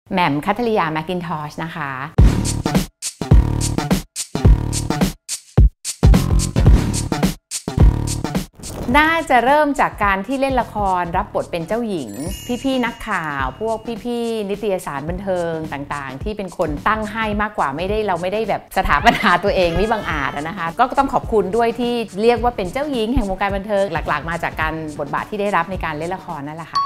แหม่มคัทริยาแมคกินทอชนะคะน่าจะเริ่มจากการที่เล่นละครรับบทเป็นเจ้าหญิงพี่ๆนักข่าวพวกพี่ๆนิตยสารบันเทิงต่างๆที่เป็นคนตั้งให้มากกว่าเราไม่ได้แบบสถาปนาตัวเองวิบังอาจนะคะก็ต้องขอบคุณด้วยที่เรียกว่าเป็นเจ้าหญิงแห่งวงการบันเทิงหลักๆมาจากการบทบาทที่ได้รับในการเล่นละครนั่นแหละค่ะ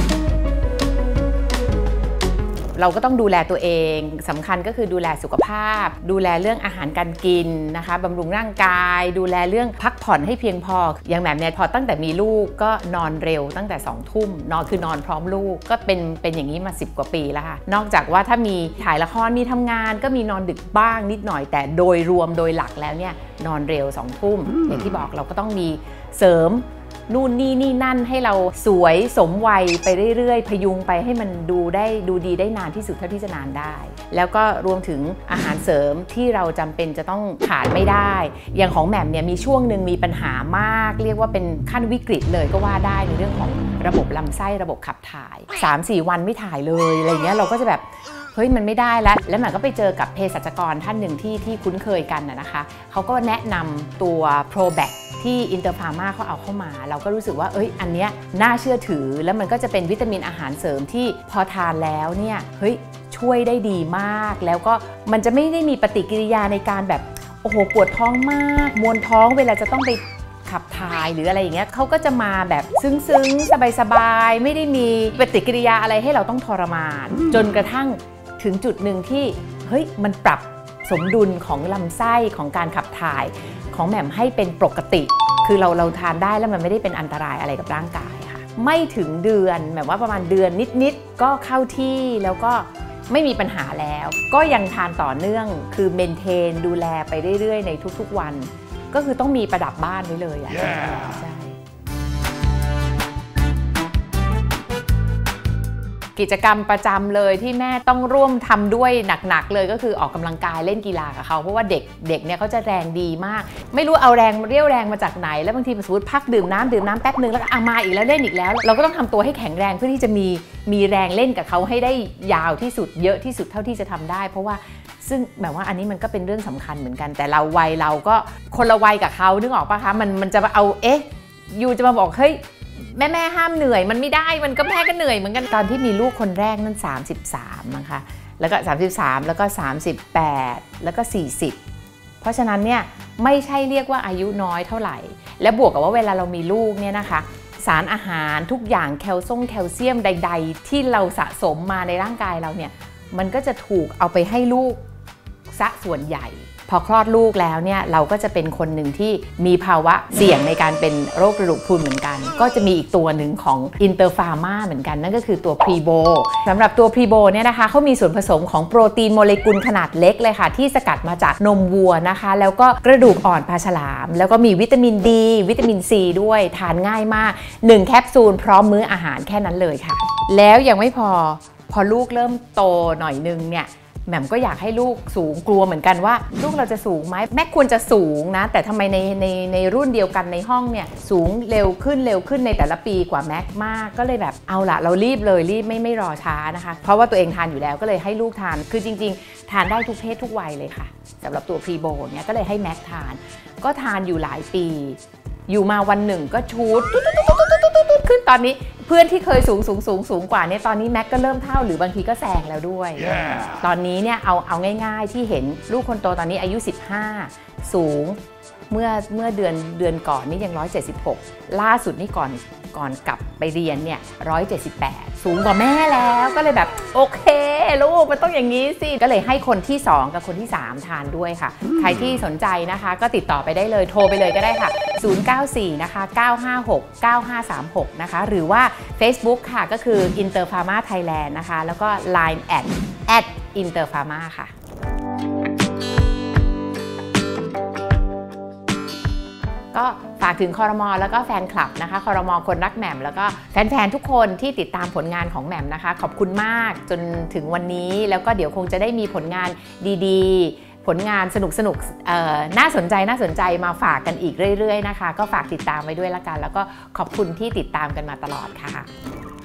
เราก็ต้องดูแลตัวเองสำคัญก็คือดูแลสุขภาพดูแลเรื่องอาหารการกินนะคะบำรุงร่างกายดูแลเรื่องพักผ่อนให้เพียงพออย่างแบบเนี่ยพอตั้งแต่มีลูกก็นอนเร็วตั้งแต่2 ทุ่มนอนพร้อมลูกก็เป็นอย่างนี้มา10 กว่าปีแล้วค่ะนอกจากว่าถ้ามีถ่ายละครมีทำงานก็มีนอนดึกบ้างนิดหน่อยแต่โดยรวมโดยหลักแล้วเนี่ยนอนเร็ว2 ทุ่มอย่างที่บอกเราก็ต้องมีเสริมนู่นนี่นั่นให้เราสวยสมวัยไปเรื่อยๆพยุงไปให้มันดูดีได้นานที่สุดเท่าที่จะนานได้แล้วก็รวมถึงอาหารเสริมที่เราจำเป็นจะต้องขาดไม่ได้อย่างของแหม่มเนี่ยมีช่วงหนึ่งมีปัญหามากเรียกว่าเป็นขั้นวิกฤตเลยก็ว่าได้ในเรื่องของระบบลำไส้ระบบขับถ่าย 3-4 วันไม่ถ่ายเลยอะไรเงี้ยเราก็จะแบบเฮ้ยมันไม่ได้แล้วแหม่มก็ไปเจอกับเภสัชกรท่านหนึ่งที่คุ้นเคยกันนะคะเขาก็แนะนำตัว ProBac ที่อินเตอร์ฟาร์มาเขาเอาเข้ามาเราก็รู้สึกว่าอันเนี้ยน่าเชื่อถือแล้วมันก็จะเป็นวิตามินอาหารเสริมที่พอทานแล้วเนี่ยเฮ้ยช่วยได้ดีมากแล้วก็มันจะไม่ได้มีปฏิกิริยาในการแบบโอ้โหปวดท้องมากมวนท้องเวลาจะต้องไปขับถ่ายหรืออะไรอย่างเงี้ยเขาก็จะมาแบบซึ้งๆสบายๆไม่ได้มีปฏิกิริยาอะไรให้เราต้องทรมานจนกระทั่งถึงจุดหนึ่งที่เฮ้ยมันปรับสมดุลของลำไส้ของการขับถ่ายของแหม่มให้เป็นปกติคือเราทานได้แล้วมันไม่ได้เป็นอันตรายอะไรกับร่างกายค่ะไม่ถึงเดือนแบบว่าประมาณเดือนนิดๆก็เข้าที่แล้วก็ไม่มีปัญหาแล้วก็ยังทานต่อเนื่องคือเมนเทนดูแลไปเรื่อยๆในทุกๆวันก็คือต้องมีประดับบ้านไว้เลยอ่ะใช่กิจกรรมประจำเลยที่แม่ต้องร่วมทำด้วยหนักๆเลยก็คือออกกำลังกายเล่นกีฬากับเขาเพราะว่าเด็กเนี่ยเขาจะแรงดีมากไม่รู้เอาเรี่ยวแรงมาจากไหนแล้วบางทีสมมติพักดื่มน้ำแป๊บนึงแล้วก็มาอีกแล้วเล่นอีกแล้วเราก็ต้องทำตัวให้แข็งแรงเพื่อที่จะมีแรงเล่นกับเขาให้ได้ยาวที่สุดเยอะที่สุดเท่าที่จะทำได้เพราะว่าซึ่งแบบว่าอันนี้มันก็เป็นเรื่องสำคัญเหมือนกันแต่เราก็คนละวัยกับเขานึกออกปะคะมันจะมาเอายูจะมาบอกเฮ้ยแม่ห้ามเหนื่อยมันไม่ได้มันก็แม่ก็เหนื่อยเหมือนกันตอนที่มีลูกคนแรกนั่น33มั้งคะแล้วก็33แล้วก็38แล้วก็40เพราะฉะนั้นเนี่ยไม่ใช่เรียกว่าอายุน้อยเท่าไหร่และบวกกับว่าเวลาเรามีลูกเนี่ยนะคะสารอาหารทุกอย่างแคลเซียมใดๆที่เราสะสมมาในร่างกายเราเนี่ยมันก็จะถูกเอาไปให้ลูกซะส่วนใหญ่พอคลอดลูกแล้วเนี่ยเราก็จะเป็นคนหนึ่งที่มีภาวะเสี่ยงในการเป็นโรคกระดูกพรุนเหมือนกันก็จะมีอีกตัวหนึ่งของอินเตอร์ฟาร์มาเหมือนกันนั่นก็คือตัวพรีโบสำหรับตัวพรีโบเนี่ยนะคะเขามีส่วนผสมของโปรตีนโมเลกุลขนาดเล็กเลยค่ะที่สกัดมาจากนมวัวนะคะแล้วก็กระดูกอ่อนปลาฉลามแล้วก็มีวิตามินดีวิตามินซีด้วยทานง่ายมาก1 แคปซูลพร้อมมื้ออาหารแค่นั้นเลยค่ะแล้วยังไม่พอลูกเริ่มโตหน่อยนึงเนี่ยแหม่มก็อยากให้ลูกสูงกลัวเหมือนกันว่าลูกเราจะสูงไหมแม่ควรจะสูงนะแต่ทำไมในรุ่นเดียวกันในห้องเนี่ยสูงเร็วขึ้นในแต่ละปีกว่าแม็กมากก็เลยแบบเอาละเรารีบไม่รอช้านะคะเพราะว่าตัวเองทานอยู่แล้วก็เลยให้ลูกทานคือจริงๆทานได้ทุกเพศทุกวัยเลยค่ะสำหรับตัวพรีโบเนี่ยก็เลยให้แม็กทานก็ทานอยู่หลายปีอยู่มาวันหนึ่งก็ชูดขึ้นตอนนี้เพื่อนที่เคยสูงกว่าเนี่ยตอนนี้แม็กก็เริ่มเท่าหรือบางทีก็แซงแล้วด้วย ตอนนี้เนี่ยเอาง่ายๆที่เห็นลูกคนโตตอนนี้อายุ15สูงเมื่อเดือนก่อนนี่ยัง176ล่าสุดนี่ก่อนกลับไปเรียนเนี่ย178สูงกว่าแม่แล้วก็เลยแบบโอเคลูกมันต้องอย่างนี้สิก็เลยให้คนที่2กับคนที่3ทานด้วยค่ะใครที่สนใจนะคะก็ติดต่อไปได้เลยโทรไปเลยก็ได้ค่ะ094นะคะ956 9536นะคะหรือว่า Facebook ค่ะก็คือ Interpharma Thailand นะคะแล้วก็ Line @Interpharma ค่ะก็ฝากถึงครม.แล้วก็แฟนคลับนะคะครม.คนรักแหม่มแล้วก็แฟนๆทุกคนที่ติดตามผลงานของแหม่มนะคะขอบคุณมากจนถึงวันนี้แล้วก็เดี๋ยวคงจะได้มีผลงานดีๆผลงานสนุกน่าสนใจมาฝากกันอีกเรื่อยๆนะคะก็ฝากติดตามไว้ด้วยละกันแล้วก็ขอบคุณที่ติดตามกันมาตลอดค่ะ